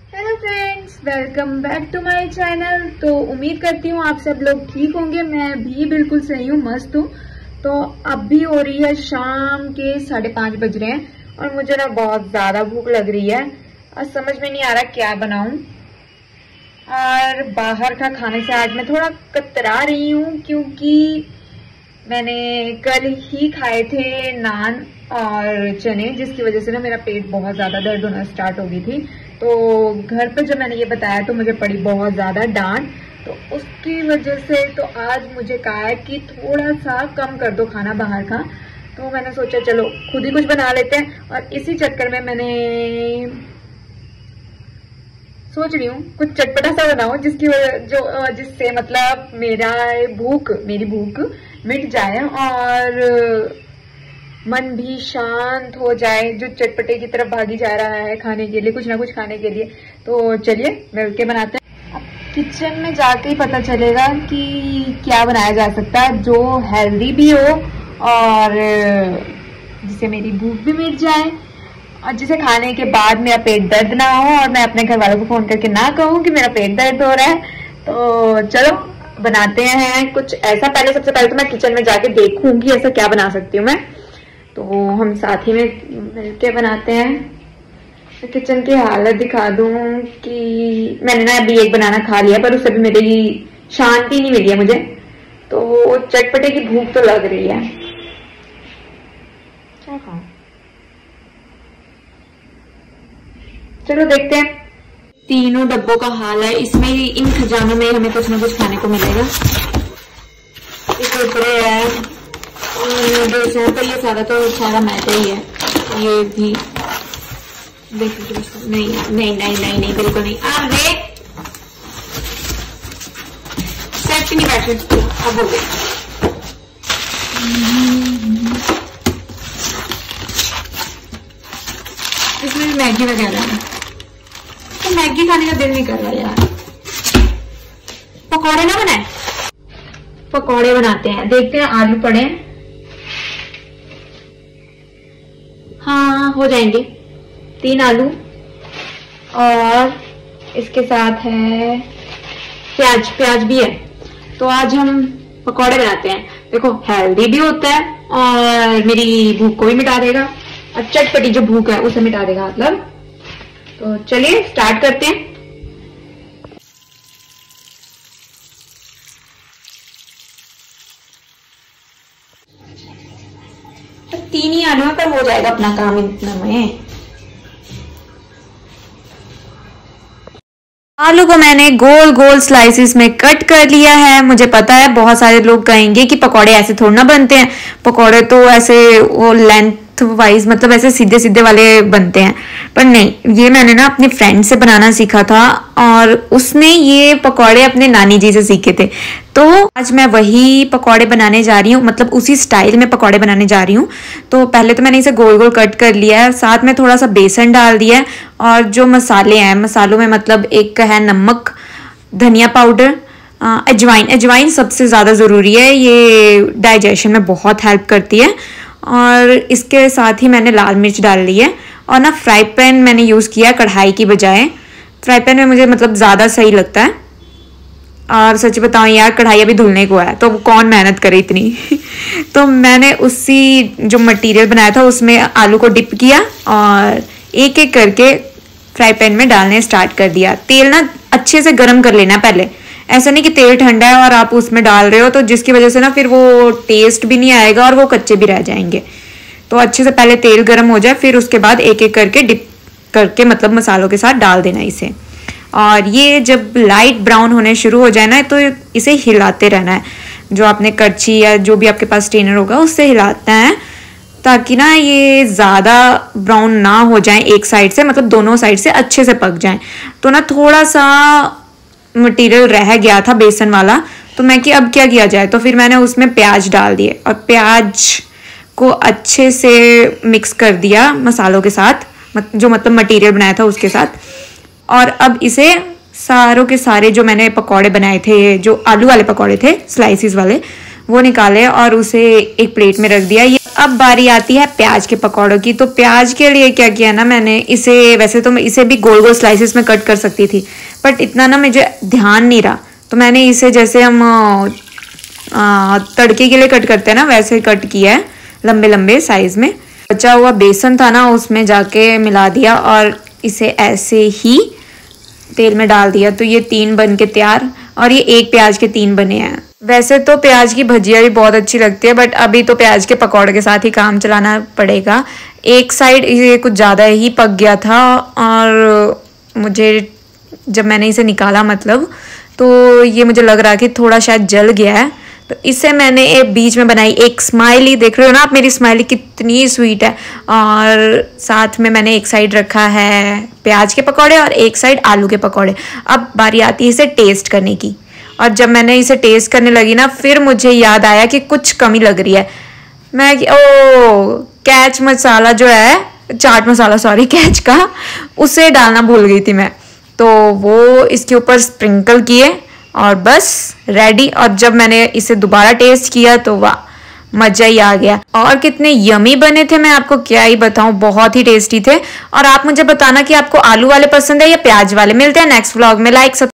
Hello friends, welcome back to my channel. तो उम्मीद करती हूँ आप सब लोग ठीक होंगे। मैं भी बिल्कुल सही हूँ, मस्त हूँ। तो अब भी हो रही है शाम के 5:30 बज रहे हैं और मुझे ना बहुत ज्यादा भूख लग रही है और समझ में नहीं आ रहा क्या बनाऊं। और बाहर का खाने से आज मैं थोड़ा कतरा रही हूँ क्योंकि मैंने कल ही खाए थे नान और चने, जिसकी वजह से ना मेरा पेट बहुत ज्यादा दर्द होना स्टार्ट हो गई थी। तो घर पे जब मैंने ये बताया तो मुझे पड़ी बहुत ज्यादा डांट। तो उसकी वजह से तो आज मुझे कहा है कि थोड़ा सा कम कर दो खाना बाहर का। तो मैंने सोचा चलो खुद ही कुछ बना लेते हैं और इसी चक्कर में मैंने सोच रही हूँ कुछ चटपटा सा बनाऊं जिससे मतलब मेरी भूख मिट जाए और मन भी शांत हो जाए, जो चटपटे की तरफ भागी जा रहा है खाने के लिए, कुछ ना कुछ खाने के लिए। तो चलिए मिलके बनाते हैं। अब किचन में जाके ही पता चलेगा कि क्या बनाया जा सकता है जो हेल्दी भी हो और जिससे मेरी भूख भी मिट जाए और जिसे खाने के बाद मेरा पेट दर्द ना हो और मैं अपने घर वालों को फोन करके ना कहूँ कि मेरा पेट दर्द हो रहा है। तो चलो बनाते हैं कुछ ऐसा। सबसे पहले तो मैं किचन में जाके देखूंगी ऐसा क्या बना सकती हूँ मैं। तो हम साथ ही में मिलके बनाते हैं। तो किचन की हालत दिखा दूं कि मैंने ना अभी एक बनाना खा लिया पर उससे भी मेरी शांति नहीं मिली है मुझे। तो चटपटे की भूख तो लग रही है, क्या खाऊं? चलो देखते हैं। तीनों डब्बों का हाल है इसमें, इन खजानों में हमें कुछ ना कुछ खाने को मिलेगा। ये कुरकुरे है नूडल्स है, तो ये सारा मैदा ही है। ये भी देखो, नहीं बिल्कुल नहीं। अरे सेट नहीं बैठ सकती, अब हो गया। इसमें मैगी वगैरह है तो मैगी खाने का दिल नहीं कर रहा यार। पकौड़े ना बनाए, पकौड़े बनाते हैं। देखते हैं आलू पड़े हैं, हाँ हो जाएंगे। 3 आलू और इसके साथ है प्याज भी है। तो आज हम पकौड़े बनाते हैं। देखो हेल्दी भी होता है और मेरी भूख को भी मिटा देगा और चटपटी जो भूख है उसे मिटा देगा मतलब। तो चलिए स्टार्ट करते हैं। तो 3 ही आलू पर हो जाएगा अपना काम इतना में। आलू को मैंने गोल गोल स्लाइसिस में कट कर लिया है। मुझे पता है बहुत सारे लोग कहेंगे कि पकौड़े ऐसे थोड़ा ना बनते हैं, पकौड़े तो ऐसे वो लेंथ वाइज मतलब ऐसे सीधे सीधे वाले बनते हैं, पर नहीं, ये मैंने ना अपने फ्रेंड से बनाना सीखा था और उसने ये पकौड़े अपने नानी जी से सीखे थे। तो आज मैं वही पकौड़े बनाने जा रही हूँ, मतलब उसी स्टाइल में पकौड़े बनाने जा रही हूँ। तो पहले तो मैंने इसे गोल गोल कट कर लिया है, साथ में थोड़ा सा बेसन डाल दिया है और जो मसाले हैं, मसालों में मतलब एक है नमक, धनिया पाउडर, अजवाइन सबसे ज़्यादा ज़रूरी है, ये डाइजेशन में बहुत हेल्प करती है। और इसके साथ ही मैंने लाल मिर्च डाल ली है और ना फ्राई पैन मैंने यूज़ किया कढ़ाई की बजाय। फ्राई पैन में मुझे मतलब ज़्यादा सही लगता है। और सच बताऊं यार, कढ़ाई अभी धुलने को है तो कौन मेहनत करे इतनी तो मैंने उसी जो मटेरियल बनाया था उसमें आलू को डिप किया और एक एक करके फ्राई पैन में डालने स्टार्ट कर दिया। तेल ना अच्छे से गर्म कर लेना पहले, ऐसा नहीं कि तेल ठंडा है और आप उसमें डाल रहे हो तो जिसकी वजह से ना फिर वो टेस्ट भी नहीं आएगा और वो कच्चे भी रह जाएंगे। तो अच्छे से पहले तेल गर्म हो जाए, फिर उसके बाद एक एक करके डिप करके मतलब मसालों के साथ डाल देना इसे। और ये जब लाइट ब्राउन होने शुरू हो जाए ना तो इसे हिलाते रहना है। जो आपने करछी या जो भी आपके पास स्ट्रेनर होगा उससे हिलाते हैं ताकि ना ये ज़्यादा ब्राउन ना हो जाए एक साइड से, मतलब दोनों साइड से अच्छे से पक जाए। तो ना थोड़ा सा मटेरियल रह गया था बेसन वाला, तो मैं कि अब क्या किया जाए, तो फिर मैंने उसमें प्याज डाल दिए और प्याज को अच्छे से मिक्स कर दिया मसालों के साथ, जो मतलब मटेरियल बनाया था उसके साथ। और अब इसे सारों के सारे जो मैंने पकौड़े बनाए थे, जो आलू वाले पकौड़े थे स्लाइसिस वाले, वो निकाले और उसे एक प्लेट में रख दिया। ये अब बारी आती है प्याज के पकौड़ों की। तो प्याज के लिए क्या किया ना मैंने, इसे वैसे तो मैं इसे भी गोल गोल स्लाइसिस में कट कर सकती थी, बट इतना ना मुझे ध्यान नहीं रहा, तो मैंने इसे जैसे हम तड़के के लिए कट करते हैं ना वैसे कट किया है, लंबे लंबे साइज में। बचा हुआ बेसन था ना उसमें जाके मिला दिया और इसे ऐसे ही तेल में डाल दिया। तो ये 3 बन के तैयार, और ये 1 प्याज के 3 बने हैं। वैसे तो प्याज की भजिया भी बहुत अच्छी लगती है, बट अभी तो प्याज के पकौड़े के साथ ही काम चलाना पड़ेगा। एक साइड ये कुछ ज़्यादा ही पक गया था, और मुझे जब मैंने इसे निकाला मतलब, तो ये मुझे लग रहा है कि थोड़ा शायद जल गया है। तो इसे मैंने एक बीच में बनाई एक स्माइली, देख रहे हो ना आप मेरी स्माइली कितनी स्वीट है। और साथ में मैंने एक साइड रखा है प्याज के पकौड़े और एक साइड आलू के पकौड़े। अब बारी आती है इसे टेस्ट करने की, और जब मैंने इसे टेस्ट करने लगी ना, फिर मुझे याद आया कि कुछ कमी लग रही है। मैं कैच मसाला जो है, चाट मसाला सॉरी कैच का, उसे डालना भूल गई थी मैं। तो वो इसके ऊपर स्प्रिंकल किए और बस रेडी। और जब मैंने इसे दोबारा टेस्ट किया तो वाह, मजा ही आ गया। और कितने यमी बने थे, मैं आपको क्या ही बताऊं, बहुत ही टेस्टी थे। और आप मुझे बताना कि आपको आलू वाले पसंद है या प्याज वाले। मिलते हैं नेक्स्ट व्लॉग में। लाइक